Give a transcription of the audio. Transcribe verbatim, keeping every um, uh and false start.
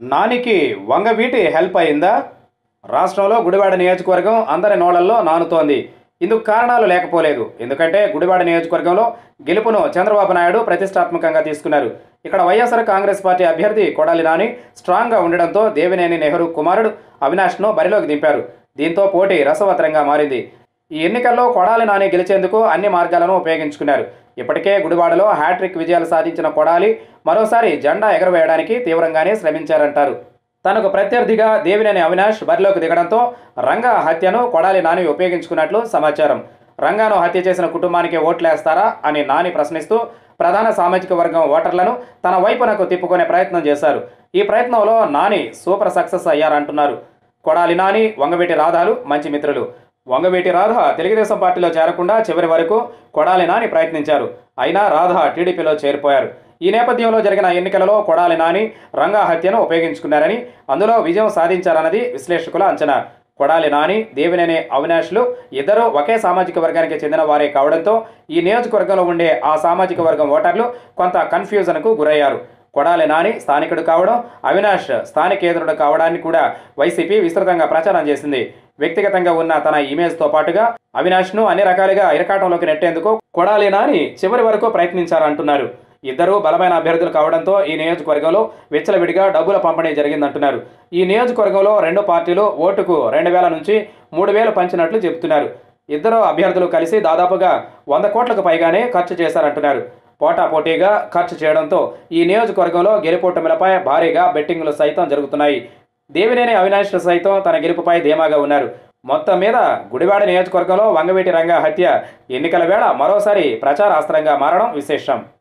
నానికి వంగవీటి హెల్ప్ అయిందా? రాష్ట్రంలో గుడివాడ నియోజకవర్గం అందరి నోళ్లలో నానుతోంది. ఇందుకు కారణాలు లేకపోలేదు. ఎందుకంటే గుడివాడ నియోజకవర్గంలో గెలుపును చంద్రబాబు నాయుడు ప్రతిష్టాత్మకంగా తీసుకున్నారు. ఇక్కడ వైఎస్ఆర్ కాంగ్రెస్ పార్టీ అభ్యర్థి కొడాలి నాని స్ట్రాంగ్గా ఉండడంతో దేవినేని నెహ్రూ కుమారుడు అవినాష్ను బరిలోకి దింపారు. దీంతో పోటీ రసవత్తరంగా మారింది. ఈ ఎన్నికల్లో కొడాలి నాని గెలిచేందుకు అన్ని మార్గాలను ఉపయోగించుకున్నారు. ఇప్పటికే గుడివాడలో హ్యాట్రిక్ విజయాలు సాధించిన కొడాలి మరోసారి జెండా ఎగరవేయడానికి తీవ్రంగానే శ్రమించారంటారు. తనకు ప్రత్యర్థిగా దేవినేని అవినాష్ బరిలోకి దిగడంతో రంగా హత్యను కొడాలి నాని ఉపయోగించుకున్నట్లు సమాచారం. రంగాను హత్య చేసిన కుటుంబానికి ఓట్లేస్తారా అని నాని ప్రశ్నిస్తూ ప్రధాన సామాజిక వర్గం ఓటర్లను తన వైపునకు తిప్పుకునే ప్రయత్నం చేశారు. ఈ ప్రయత్నంలో నాని సూపర్ సక్సెస్ అయ్యారంటున్నారు. కొడాలి నాని, వంగవీటి రాధాలు మంచి మిత్రులు. వంగవీటి రాధ తెలుగుదేశం పార్టీలో చేరకుండా చివరి వరకు కొడాలి నాని ప్రయత్నించారు. అయినా రాధ టీడీపీలో చేరిపోయారు. ఈ నేపథ్యంలో జరిగిన ఎన్నికలలో కొడాలి నాని రంగా హత్యను ఉపయోగించుకున్నారని, అందులో విజయం సాధించారన్నది విశ్లేషకుల అంచనా. కొడాలి నాని, దేవినేని అవినాష్లు ఇద్దరూ ఒకే సామాజిక వర్గానికి చెందిన వారే కావడంతో ఈ నియోజకవర్గంలో ఉండే ఆ సామాజిక వర్గం ఓటర్లు కొంత కన్ఫ్యూజన్కు గురయ్యారు. కొడాలి నాని స్థానికుడు కావడం, అవినాష్ స్థానికేతరుడు కావడాన్ని కూడా వైసీపీ విస్తృతంగా ప్రచారం చేసింది. వ్యక్తిగతంగా ఉన్న తన ఇమేజ్తో పాటుగా అవినాష్ను అన్ని రకాలుగా ఇరకాటంలోకి నెట్టేందుకు కొడాలి నాని చివరి వరకు ప్రయత్నించారంటున్నారు. ఇద్దరూ బలమైన అభ్యర్థులు కావడంతో ఈ నియోజకవర్గంలో విచ్చలవిడిగా డబ్బుల పంపిణీ జరిగిందంటున్నారు. ఈ నియోజకవర్గంలో రెండు పార్టీలు ఓటుకు రెండు వేల నుంచి మూడు వేలు పంచినట్లు చెబుతున్నారు. ఇద్దరు అభ్యర్థులు కలిసి దాదాపుగా వంద కోట్లకు పైగానే ఖర్చు చేశారంటున్నారు. పోటాపోటీగా ఖర్చు చేయడంతో ఈ నియోజకవర్గంలో గెలుపోటమిలపై భారీగా బెట్టింగులు సైతం జరుగుతున్నాయి. దేవినేని అవినాష్ సైతం తన గెలుపుపై ధీమాగా ఉన్నారు. మొత్తం మీద గుడివాడ నియోజకవర్గంలో వంగవీటి రంగా హత్య ఎన్నికల వేళ మరోసారి ప్రచారాస్త్రంగా మారడం విశేషం.